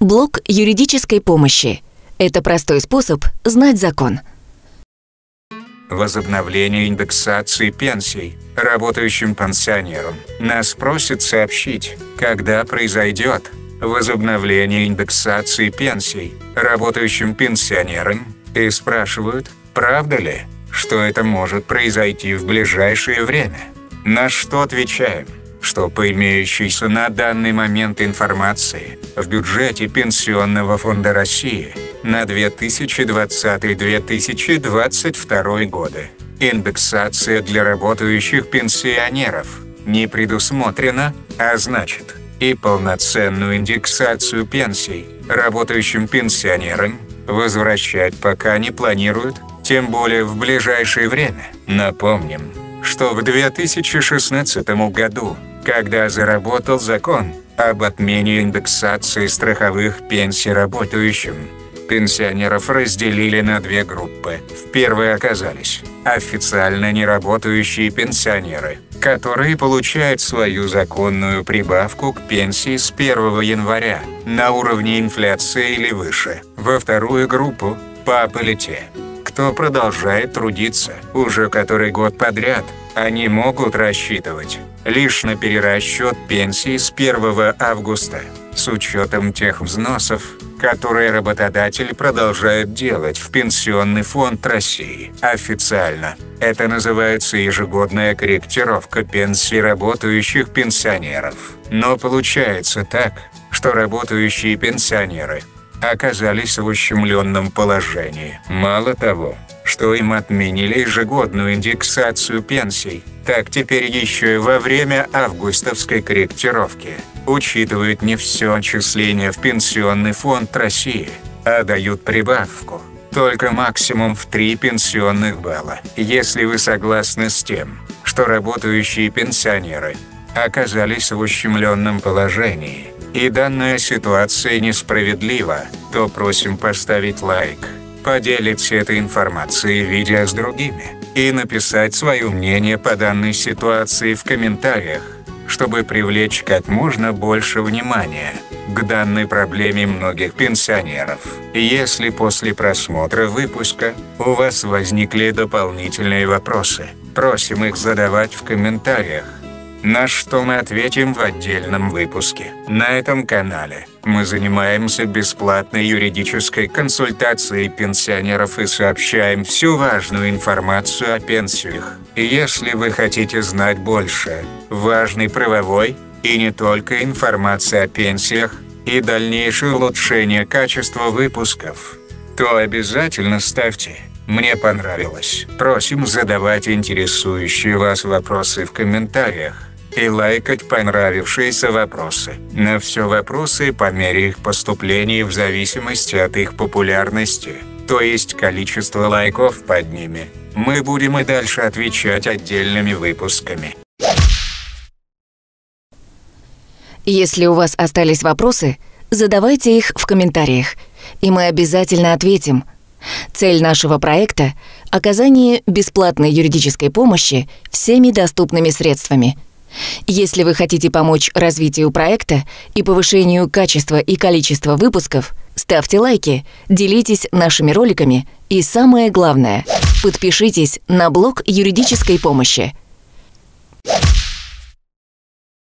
Блок юридической помощи. Это простой способ знать закон. Возобновление индексации пенсий работающим пенсионерам. Нас просят сообщить, когда произойдет возобновление индексации пенсий работающим пенсионерам, и спрашивают, правда ли, что это может произойти в ближайшее время. На что отвечаем, что по имеющейся на данный момент информации в бюджете Пенсионного фонда России на 2020-2022 годы индексация для работающих пенсионеров не предусмотрена, а значит, и полноценную индексацию пенсий работающим пенсионерам возвращать пока не планируют, тем более в ближайшее время. Напомним, что в 2016 году, когда заработал закон об отмене индексации страховых пенсий работающим, пенсионеров разделили на две группы. В первой оказались официально неработающие пенсионеры, которые получают свою законную прибавку к пенсии с 1 января на уровне инфляции или выше. Во вторую группу попали те, кто продолжает трудиться уже который год подряд. Они могут рассчитывать лишь на перерасчет пенсии с 1 августа, с учетом тех взносов, которые работодатель продолжает делать в Пенсионный фонд России. Официально это называется ежегодная корректировка пенсий работающих пенсионеров. Но получается так, что работающие пенсионеры оказались в ущемленном положении. Мало того, что им отменили ежегодную индексацию пенсий, так теперь еще и во время августовской корректировки учитывают не все отчисления в Пенсионный фонд России, а дают прибавку только максимум в 3 пенсионных балла. Если вы согласны с тем, что работающие пенсионеры оказались в ущемленном положении, и данная ситуация несправедлива, то просим поставить лайк, поделиться этой информацией в видео с другими и написать свое мнение по данной ситуации в комментариях, чтобы привлечь как можно больше внимания к данной проблеме многих пенсионеров. Если после просмотра выпуска у вас возникли дополнительные вопросы, просим их задавать в комментариях, на что мы ответим в отдельном выпуске. На этом канале мы занимаемся бесплатной юридической консультацией пенсионеров и сообщаем всю важную информацию о пенсиях. И если вы хотите знать больше важной правовой и не только информации о пенсиях и дальнейшее улучшение качества выпусков, то обязательно ставьте «Мне понравилось». Просим задавать интересующие вас вопросы в комментариях и лайкать понравившиеся вопросы. На все вопросы по мере их поступления в зависимости от их популярности, то есть количество лайков под ними, мы будем и дальше отвечать отдельными выпусками. Если у вас остались вопросы, задавайте их в комментариях, и мы обязательно ответим. Цель нашего проекта – оказание бесплатной юридической помощи всеми доступными средствами. Если вы хотите помочь развитию проекта и повышению качества и количества выпусков, ставьте лайки, делитесь нашими роликами и, самое главное, подпишитесь на блог юридической помощи.